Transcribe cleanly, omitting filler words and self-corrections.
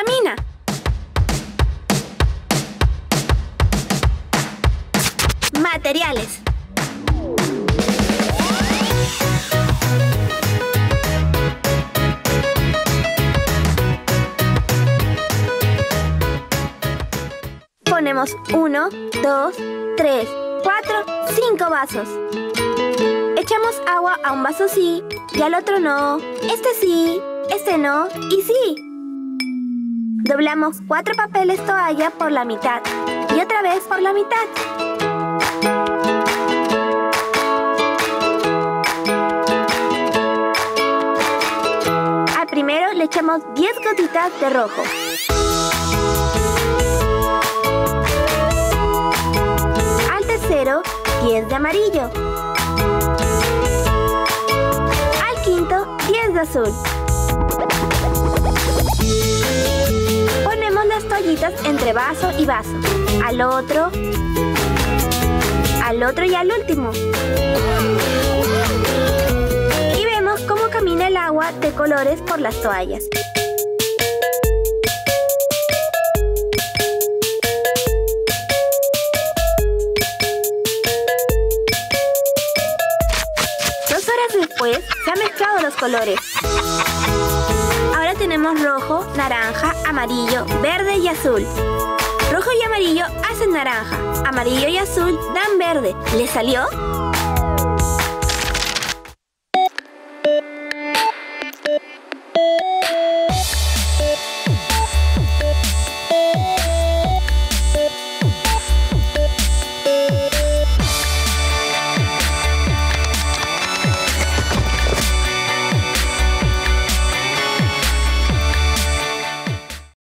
camina. Materiales. Ponemos 1, 2, 3, 4, 5 vasos. Echamos agua a un vaso sí y al otro no. Este sí, este no y sí. Doblamos 4 papeles toalla por la mitad y otra vez por la mitad. Al primero le echamos 10 gotitas de rojo. Al tercero, 10 de amarillo. Al quinto, 10 de azul. Ponemos las toallitas entre vaso y vaso. Al otro y al último. Y vemos cómo camina el agua de colores por las toallas. Después se han mezclado los colores. Ahora tenemos rojo, naranja, amarillo, verde y azul. Rojo y amarillo hacen naranja, amarillo y azul dan verde. ¿Les salió?